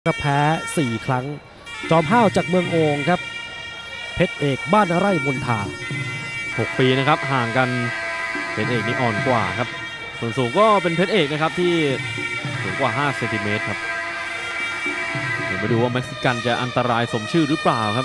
ก็แพ้4 ครั้งจอมห้าวจากเมืองโอ่งครับเพชรเอกบ้านไร่มณฑา 6 ปีนะครับห่างกันเพชรเอกนี่อ่อนกว่าครับส่วนสูงก็เป็นเพชรเอกนะครับที่สูงกว่า5 เซนติเมตรครับเดี๋ยวมาดูว่าเม็กซิกันจะอันตรายสมชื่อหรือเปล่าครับ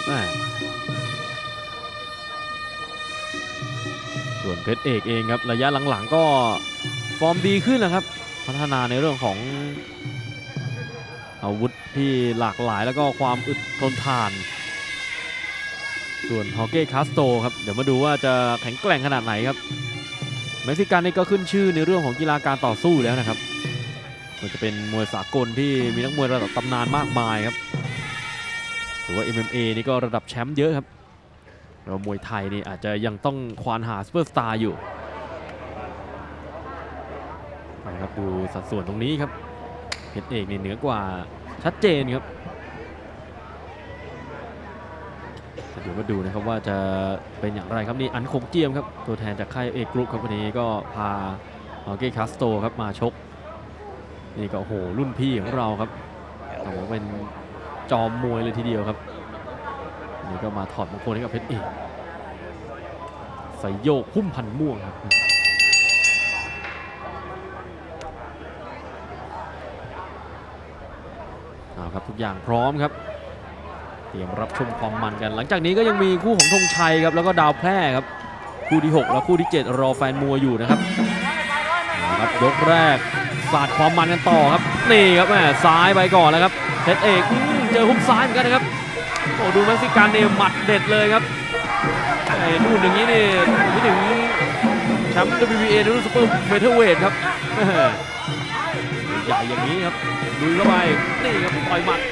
ส่วนเพชรเอกเองครับระยะหลังๆก็ฟอร์มดีขึ้นนะครับพัฒนาในเรื่องของอาวุธที่หลากหลายแล้วก็ความอึดทนทานส่วนฮอเก้คาสโตครับเดี๋ยวมาดูว่าจะแข็งแกร่งขนาดไหนครับเม็กซิกันนี่ก็ขึ้นชื่อในเรื่องของกีฬาการต่อสู้แล้วนะครับมันจะเป็นมวยสากลที่มีนักมวยระดับตำนานมากมายครับหรือว่า MMA นี่ก็ระดับแชมป์เยอะครับเรามวยไทยนี่อาจจะยังต้องควานหาซูเปอร์สตาร์อยู่นะครับดูสัดส่วนตรงนี้ครับเพชรเอกนี่เหนือกว่าชัดเจนครับเดี๋ยวมาดูนะครับว่าจะเป็นอย่างไรครับนี่อันคงเจียมครับตัวแทนจากค่ายเอกกรุ๊ปครับวันนี้ก็พาฮอเก้คาสโตครับมาชกนี่ก็โอ้โหรุ่นพี่ของเราครับต้องบอกว่าเป็นจอมมวยเลยทีเดียวครับนี่ก็มาถอดมงคลให้กับเพชรเอกใส่โยกพุ่มพันม่วงครับเอาครับทุกอย่างพร้อมครับเตรียมรับชมความมันกันหลังจากนี้ก็ยังมีคู่ของธงชัยครับแล้วก็ดาวแพร่ครับคู่ที่6และคู่ที่7รอแฟนมวยอยู่นะครับยกแรกสาดความมันกันต่อครับนี่ครับแม่ซ้ายไปก่อนแล้วครับเพชรเอกเจอฮุกซ้ายเหมือนกันนะครับโอ้ดูเม็กซิกันเนี่ยหมัดเด็ดเลยครับนู่นอย่างนี้นี่ไม่ถึงแชมป์ WBA รุ่นซุปเปอร์เฟเธอร์เวทครับใหญ่อย่างนี้ครับลุยเข้าไปนี่ครับต่อยหมัด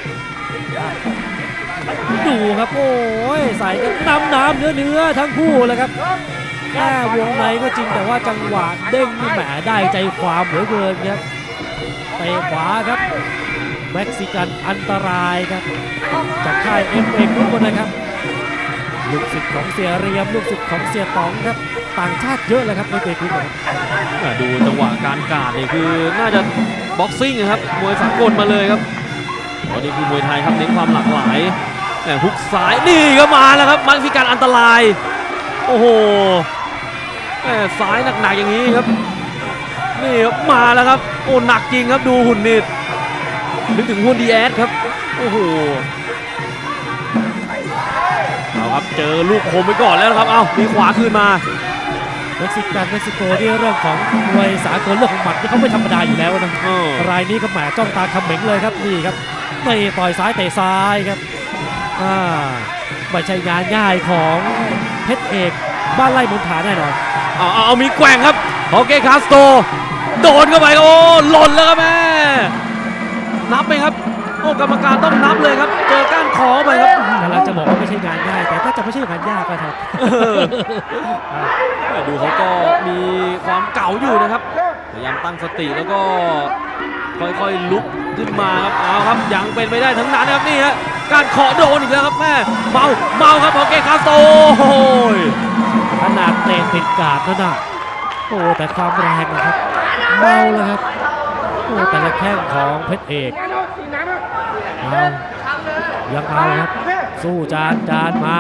ดูครับโอ้ยใส่กันน้ำเนื้อทั้งคู่เลยครับแค่วงในก็จริงแต่ว่าจังหวะเด้งนี่แหมได้ใจความเหลือเกินครับเตะขวาครับเม็กซิกันอันตรายครับจากค่ายเอกทุกคนนะครับลูกศิษย์ของเสียเรียมลูกศิษย์ของเสียต๋องครับต่างชาติเยอะเลยครับในเอกทุกคนดูจังหวะการกาดนี่คือน่าจะบ็อกซิ่งครับมวยสากลมาเลยครับวันนี้คือมวยไทยครับเน้นความหลากหลายแต่ฮุกซ้ายนี่ก็มาแล้วครับเม็กซิกันอันตรายโอ้โหซ้ายหนักๆอย่างนี้ครับนี่ครับมาแล้วครับโอ้หนักจริงครับดูหุ่นนิดนึกถึงฮุนดีแอสครับโอ้โหเอาครับเจอลูกคมไปก่อนแล้วครับเอามีขวาคืนมาเม็กซิโกที่เรื่องของมวยสากลเรื่องของหมัดที่เขาไม่ธรรมดาอยู่แล้วนะรายนี้ก็แหมจ้องตาคำเหม็งเลยครับนี่ครับไม่ต่อยซ้ายเตะซ้ายครับไม่ใช่งานง่ายของเพชรเอกบ้านไร่มณฑาแน่นอนเอามีแกว่งครับฮอเก้คาสโตโดนเข้าไปโอ้หล่นแล้วครับแม่นับไหมครับโอ้กรรมการต้องนับเลยครับเจอก้านคอไปครับกำลังจะบอกว่าไม่ใช่งานง่ายแต่ถ้าจะไม่ใช่งานยากก็ครับดูเขาก็มีความเก่าอยู่นะครับพยายามตั้งสติแล้วก็ค่อยๆลุกขึ้นมาครับเอาครับยังเป็นไปได้ทั้งนั้นนะครับนี่ฮะการเคาะโดนอีกแล้วครับแม่เมาครับฮอเก้คาสโตโอ้ยขนาดเตะติดกาดนั่นน่ะโอ้แต่ความแรงนะครับเมาเลยครับโอ้แต่ละแข้งของเพชรเอกยังเอาครับสู้จานมา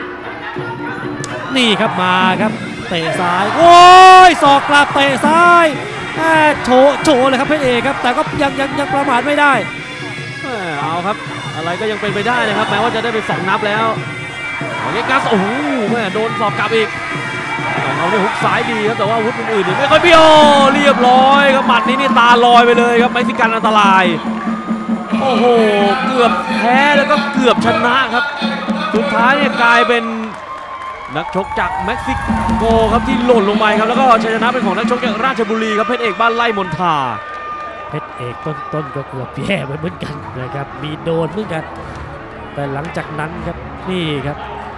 นี่ครับมาครับเตะซ้ายโอ้ยศอกกลับเตะซ้ายโชว์เลยครับเพชรเอกครับแต่ก็ยังประมาทไม่ได้เอาครับอะไรก็ยังเป็นไปได้นะครับแม้ว่าจะได้ไป2 นับแล้วโอเคกัสโอ้โหแม่โดนสอบกลับอีกเอาเนี่ยฮุกซ้ายดีครับแต่ว่าอาวุธอื่นๆไม่ค่อยเบี้ยวเรียบร้อยครับหมัดนี้นี่ตาลอยไปเลยครับเม็กซิกันอันตรายโอ้โหเกือบแพ้แล้วก็เกือบชนะครับสุดท้ายเนี่ยกลายเป็นนักชกจากเม็กซิโกครับที่หล่นลงไปครับแล้วก็ชัยชนะเป็นของนักชกจากราชบุรีครับเพชรเอกบ้านไร่มณฑาเพชรเอกต้นก็เกือบแย่ไปเหมือนกันนะครับมีโดนเหมือนกันแต่หลังจากนั้นครับนี่ครับ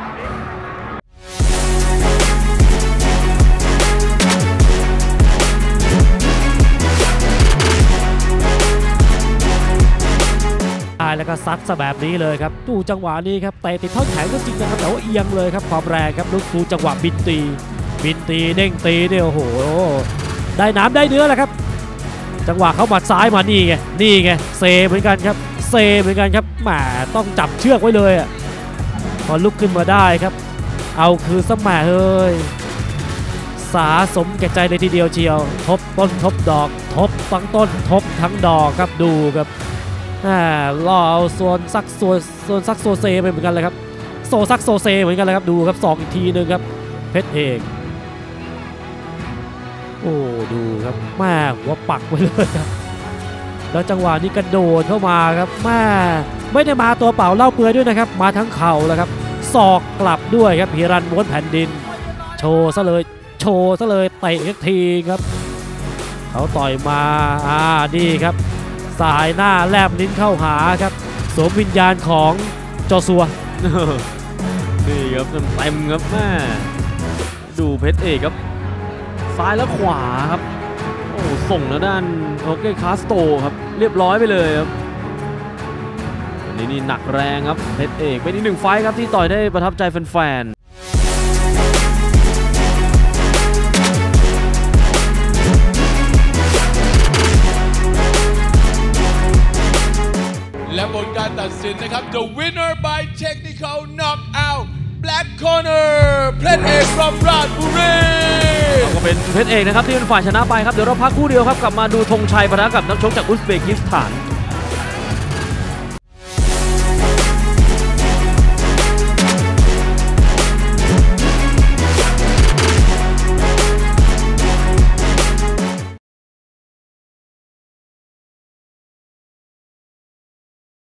แล้วก็ซัดซะแบบนี้เลยครับดูจังหวะนี้ครับเตะติดท่อนแขนก็จริงนะครับแต่ว่าเอียงเลยครับความแรงครับดูจังหวะบินตีเด้งตีเนี่ยโอ้โหได้น้ำได้เนื้อแหละครับจังหวะเขาหมัดซ้ายมานี่ไงเซเหมือนกันครับเซเหมือนกันครับแหมต้องจับเชือกไว้เลยอ่ะพอลุกขึ้นมาได้ครับเอาคือสมัยเฮ้ยสาสมแก่ใจเลยทีเดียวเชียวทบต้นทบดอกทบทั้งต้นทบทั้งดอกครับดูครับล่อเอาส่วนซักโซเซไปเหมือนกันเลยครับโซซักโซเซเหมือนกันเลยครับดูครับศอกอีกทีนึงครับเพชรเอกโอ้ดูครับแม่หัวปักไว้เลยครับแล้วจังหวะนี้กระโดดเข้ามาครับแม่ไม่ได้มาตัวเปล่าเล่าเปลือยด้วยนะครับมาทั้งเข่าแล้วครับศอกกลับด้วยครับฮิรันม้วนแผ่นดินโชว์ซะเลยเตะอีกทีครับเขาต่อยมานี่ครับสายหน้าแลบลิ้นเข้าหาครับสวมวิญญาณของจอซัวนี่ครับเต็มครับแม่ดูเพชรเอกครับซ้ายและขวาครับโอ้ส่งแล้วด้านโอเคคาสโตครับเรียบร้อยไปเลยครับนี่หนักแรงครับเพชรเอกเป็นอีกหนึ่งไฟท์ครับที่ต่อยได้ประทับใจแฟนๆและผลการตัดสินนะครับ The winner by technical knockout Black Corner เพชรเอก from ราชบุรีก็เป็นเพชรเอกนะครับที่เป็นฝ่ายชนะไปครับเดี๋ยวเราพักคู่เดียวครับกลับมาดูธงชัยปะทะกับนักชกจากอุซเบกิสถาน